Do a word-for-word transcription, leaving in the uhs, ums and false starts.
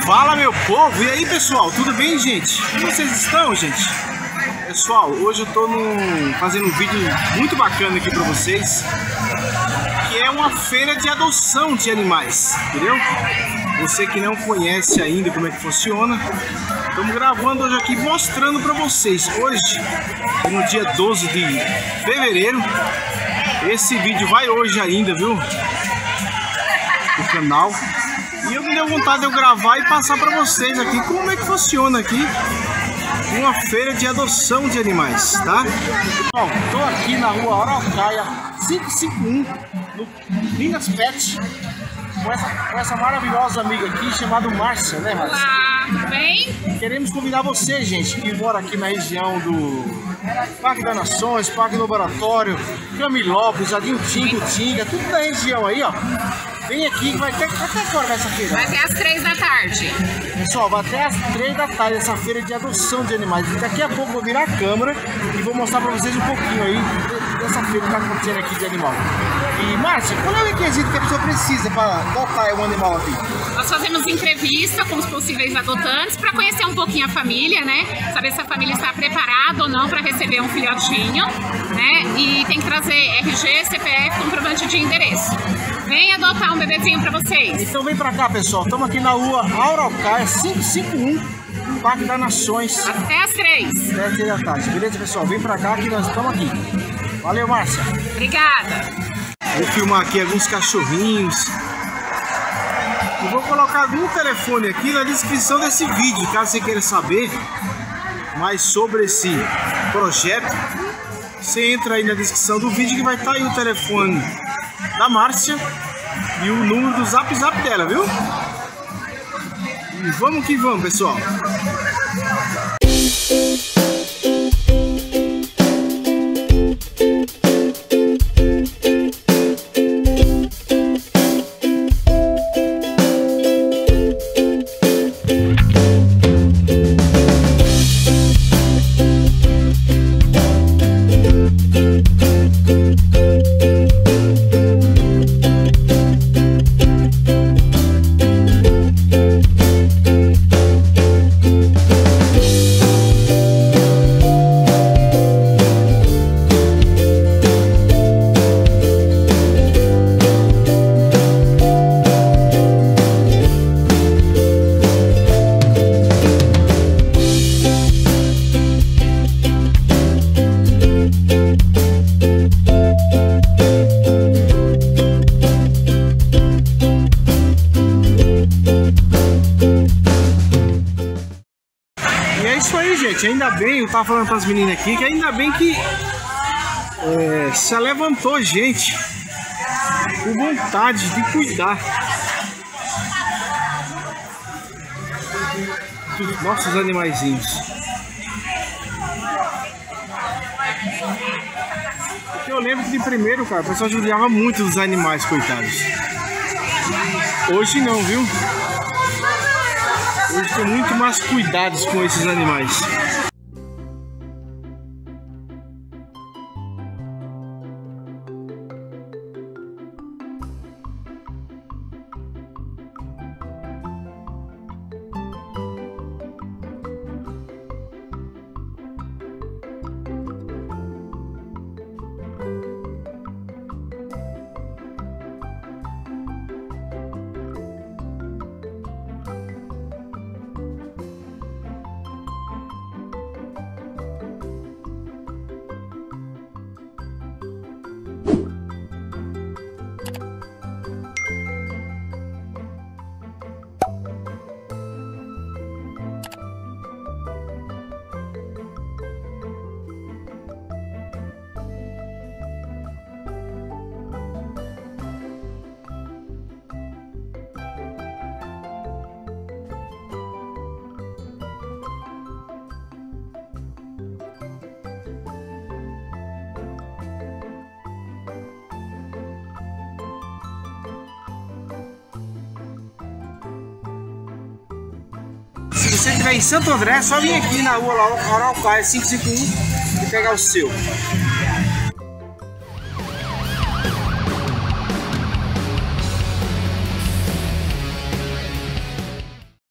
Fala, meu povo! E aí, pessoal, tudo bem, gente? Como vocês estão, gente? Pessoal, hoje eu tô num, fazendo um vídeo muito bacana aqui pra vocês, que é uma feira de adoção de animais, entendeu? Você que não conhece ainda como é que funciona, estamos gravando hoje aqui, mostrando pra vocês. Hoje, no dia doze de fevereiro, esse vídeo vai hoje ainda, viu? O canal. E eu me deu vontade de eu gravar e passar para vocês aqui como é que funciona aqui uma feira de adoção de animais, tá? Bom, tô aqui na rua Araucaia quinhentos e cinquenta e um, no Minas Pet, com essa, com essa maravilhosa amiga aqui chamada Márcia, né, Márcia? Olá, tudo bem? Queremos convidar você, gente, que mora aqui na região do Parque das Nações, Parque do Laboratório, Camilópolis, Jardim Tinga, Tinga, tudo da região aí, ó. Vem aqui que vai ter até que hora vai essa feira? Vai até às três da tarde. Pessoal, vai até às três da tarde essa feira de adoção de animais. E daqui a pouco eu vou virar a câmera e vou mostrar pra vocês um pouquinho aí dessa feira que tá acontecendo aqui de animal. E Márcia, qual é o requisito que a pessoa precisa para adotar um animal aqui? Nós fazemos entrevista com os possíveis adotantes para conhecer um pouquinho a família, né? Saber se a família está preparada ou não para receber um filhotinho, né? E tem que trazer R G, C P F, comprovante de endereço. Vem adotar um bebezinho para vocês. Então vem pra cá, pessoal. Estamos aqui na rua Araucaia quinhentos e cinquenta e um, Parque das Nações. Até às três. Até às três da tarde. Beleza, pessoal? Vem pra cá que nós estamos aqui. Valeu, Márcia. Obrigada. Vou filmar aqui alguns cachorrinhos. E vou colocar algum telefone aqui na descrição desse vídeo, caso você queira saber mais sobre esse projeto. Você entra aí na descrição do vídeo que vai estar aí o telefone da Márcia e o número do zap zap dela, viu? E vamos que vamos, pessoal. Gente, ainda bem, eu tava falando para as meninas aqui que ainda bem que é, se levantou gente com vontade de cuidar dos nossos animaizinhos. Porque eu lembro que de primeiro, cara, o pessoal judiava muito dos animais, coitados. Hoje não, viu? Hoje tem muito mais cuidados com esses animais. Se você estiver em Santo André, é só vir aqui na rua Araucaia quinhentos e cinquenta e um e pegar o seu.